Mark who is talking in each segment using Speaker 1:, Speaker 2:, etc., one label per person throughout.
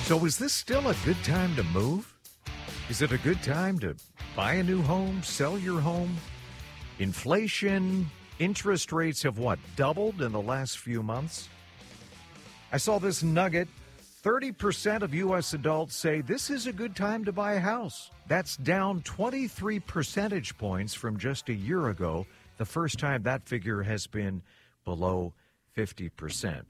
Speaker 1: So is this still a good time to move? Is it a good time to buy a new home, sell your home? Inflation, interest rates have doubled in the last few months? I saw this nugget. 30% of U.S. adults say this is a good time to buy a house. That's down 23 percentage points from just a year ago, the first time that figure has been below 50%.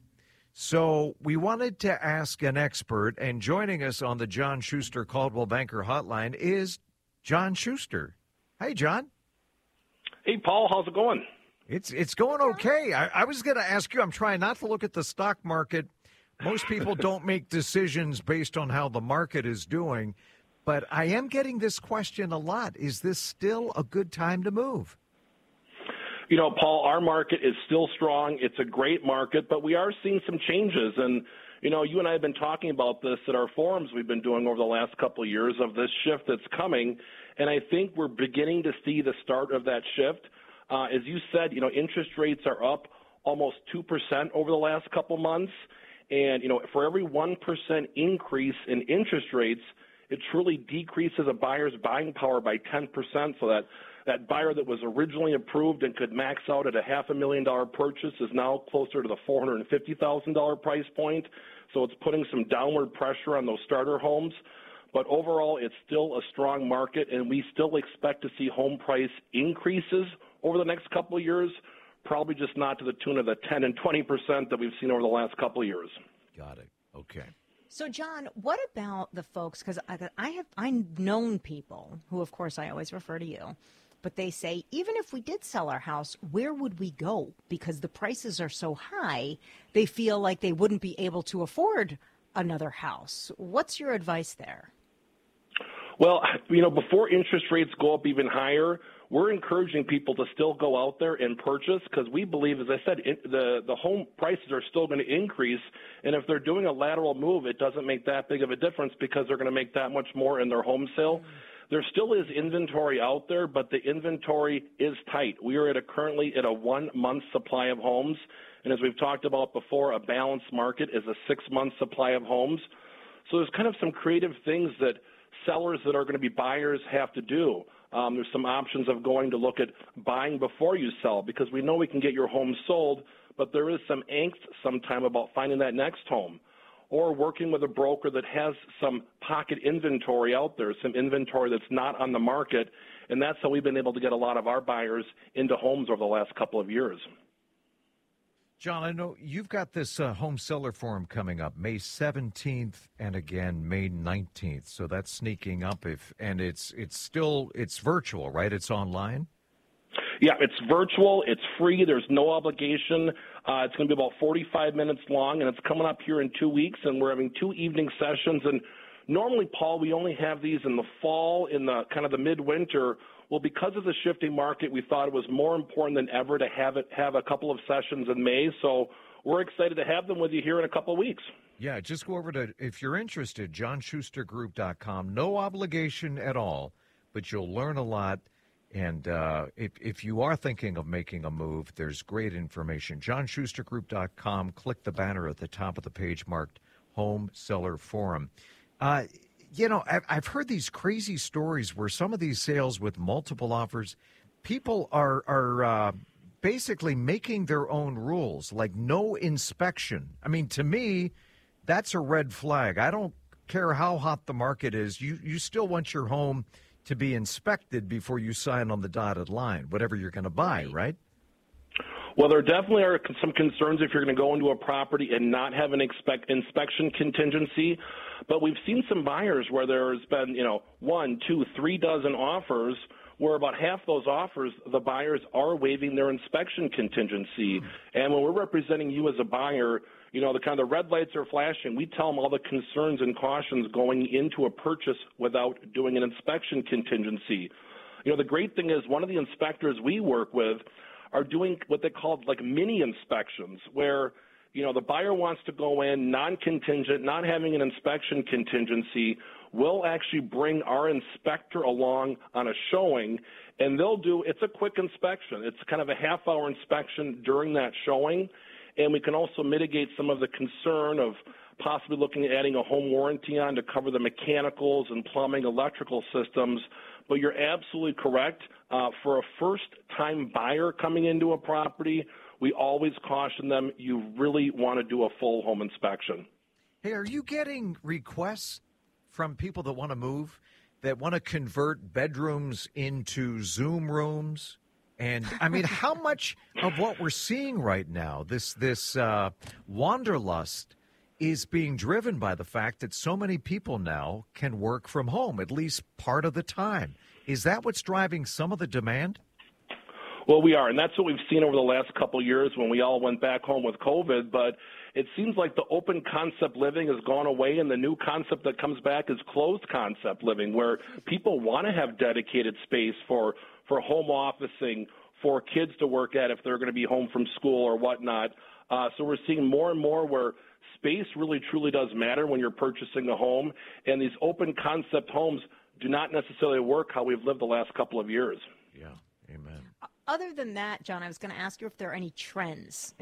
Speaker 1: So we wanted to ask an expert, and joining us on the John Schuster Coldwell Banker Hotline is John Schuster. Hey, John.
Speaker 2: Hey, Paul. How's it going?
Speaker 1: It's going okay. I was going to ask you, I'm trying not to look at the stock market. Most people don't make decisions based on how the market is doing, but I am getting this question a lot. Is this still a good time to move?
Speaker 2: You know, Paul, our market is still strong. It's a great market, but we are seeing some changes. And, you know, you and I have been talking about this at our forums we've been doing over the last couple of years of this shift that's coming. And I think we're beginning to see the start of that shift. As you said, you know, interest rates are up almost 2% over the last couple months. And, you know, for every 1% increase in interest rates, it truly decreases a buyer's buying power by 10%. So that buyer that was originally approved and could max out at a $500,000 purchase is now closer to the $450,000 price point. So it's putting some downward pressure on those starter homes. But overall, it's still a strong market, and we still expect to see home price increases over the next couple of years, probably just not to the tune of the 10 and 20% that we've seen over the last couple of years.
Speaker 1: Got it. Okay.
Speaker 3: So, John, what about the folks, because I've known people who, of course, I always refer to you, but they say, even if we did sell our house, where would we go? Because the prices are so high, they feel like they wouldn't be able to afford another house. What's your advice there?
Speaker 2: Well, you know, before interest rates go up even higher, we're encouraging people to still go out there and purchase because we believe, as I said, the home prices are still going to increase. And if they're doing a lateral move, it doesn't make that big of a difference because they're going to make that much more in their home sale. There still is inventory out there, but the inventory is tight. We are currently at a 1-month supply of homes. And as we've talked about before, a balanced market is a 6-month supply of homes. So there's kind of some creative things that sellers that are going to be buyers have to do. There's some options of going to look at buying before you sell because we know we can get your home sold, but there is some angst sometime about finding that next home. Or working with a broker that has some pocket inventory out there, some inventory that's not on the market, and that's how we've been able to get a lot of our buyers into homes over the last couple of years.
Speaker 1: John, I know you've got this home seller forum coming up May 17th and again May 19th. So that's sneaking up it's virtual, right? It's online?
Speaker 2: Yeah, it's virtual. It's free. There's no obligation. It's going to be about 45 minutes long, and it's coming up here in 2 weeks, and we're having 2 evening sessions. And normally, Paul, we only have these in the fall, in the kind of the midwinter. Well, because of the shifting market, we thought it was more important than ever to have a couple of sessions in May. So we're excited to have them with you here in a couple of weeks.
Speaker 1: Yeah, just go over to, if you're interested, johnschustergroup.com. No obligation at all, but you'll learn a lot. And if you are thinking of making a move, there's great information. johnschustergroup.com. Click the banner at the top of the page marked Home Seller Forum. You know, I've heard these crazy stories where some of these sales with multiple offers, people are basically making their own rules, like no inspection. I mean, to me, that's a red flag. I don't care how hot the market is. You still want your home to be inspected before you sign on the dotted line, whatever you're going to buy, right?
Speaker 2: Well, there definitely are some concerns if you're going to go into a property and not have an inspection contingency. But we've seen some buyers where there's been, 1, 2, 3 dozen offers where about half those offers, the buyers are waiving their inspection contingency. And when we're representing you as a buyer, the kind of red lights are flashing. We tell them all the concerns and cautions going into a purchase without doing an inspection contingency. The great thing is one of the inspectors we work with are doing what they call like mini inspections where, the buyer wants to go in non-contingent, not having an inspection contingency. We'll actually bring our inspector along on a showing, and it's a quick inspection. It's kind of a half-hour inspection during that showing, and we can also mitigate some of the concern of possibly looking at adding a home warranty on to cover the mechanicals and plumbing, electrical systems. But you're absolutely correct. For a first-time buyer coming into a property, we always caution them, you really want to do a full home inspection.
Speaker 1: Hey, are you getting requests from people that want to move, that want to convert bedrooms into Zoom rooms? And, I mean, how much of what we're seeing right now, this wanderlust, is being driven by the fact that so many people now can work from home, at least part of the time? Is that what's driving some of the demand?
Speaker 2: Well, we are, and that's what we've seen over the last couple of years when we all went back home with COVID. But it seems like the open concept living has gone away, and the new concept that comes back is closed concept living, where people want to have dedicated space for home officing, for kids to work at if they're going to be home from school or whatnot. So we're seeing more and more where space really truly does matter when you're purchasing a home, and these open concept homes do not necessarily work how we've lived the last couple of years.
Speaker 1: Yeah, amen.
Speaker 3: Other than that, John, I was going to ask you if there are any trends,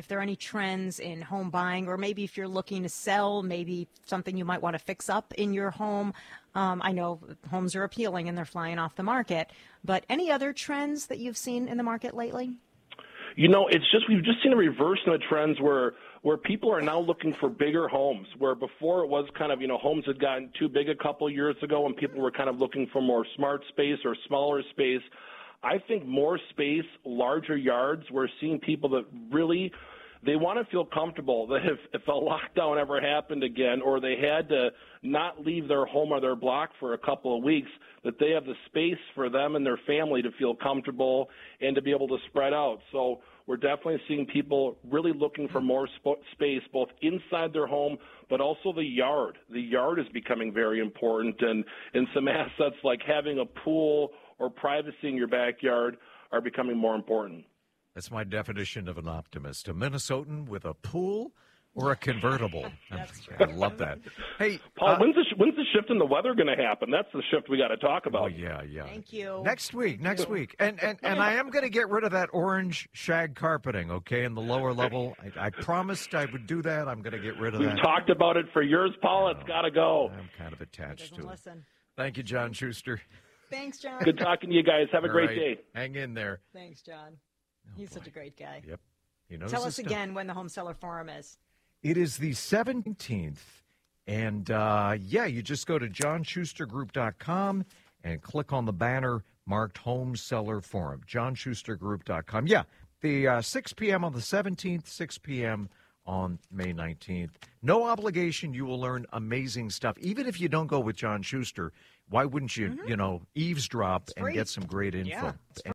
Speaker 3: in home buying, or maybe if you're looking to sell, maybe something you might want to fix up in your home. I know homes are appealing and they're flying off the market, but any other trends that you've seen in the market lately?
Speaker 2: You know, we've just seen a reverse in the trends where people are now looking for bigger homes, where before it was kind of, homes had gotten too big a couple of years ago and people were kind of looking for more smart space or smaller space. I think more space, larger yards, we're seeing people that really, they want to feel comfortable that if a lockdown ever happened again, or they had to not leave their home or their block for a couple of weeks, that they have the space for them and their family to feel comfortable and to be able to spread out. So we're definitely seeing people really looking for more space, both inside their home, but also the yard. The yard is becoming very important, and some assets like having a pool or privacy in your backyard are becoming more important.
Speaker 1: That's my definition of an optimist. A Minnesotan with a pool or a convertible.
Speaker 3: That's true.
Speaker 1: I love that. Hey,
Speaker 2: Paul, when's the shift in the weather going to happen? That's the shift we got to talk about.
Speaker 1: Oh, yeah.
Speaker 3: Thank you.
Speaker 1: Next week. And I am going to get rid of that orange shag carpeting, okay, in the lower level. I promised I would do that. I'm going to get rid of that.
Speaker 2: We've talked about it for years, Paul. It's got to go.
Speaker 1: I'm kind of attached to it.
Speaker 3: Listen.
Speaker 1: Thank you, John Schuster.
Speaker 3: Thanks, John.
Speaker 2: Good talking to you guys. Have a great day.
Speaker 1: Hang in there.
Speaker 3: Thanks, John. He's such a great guy.
Speaker 1: Yep. He knows
Speaker 3: Tell
Speaker 1: his
Speaker 3: us again when the Home Seller Forum is.
Speaker 1: It is the 17th. And, you just go to johnschustergroup.com and click on the banner marked Home Seller Forum, johnschustergroup.com. Yeah, the 6 p.m. on the 17th, 6 p.m. on May 19th. No obligation. You will learn amazing stuff. Even if you don't go with John Schuster, why wouldn't you, eavesdrop and get some great info?
Speaker 3: Yeah,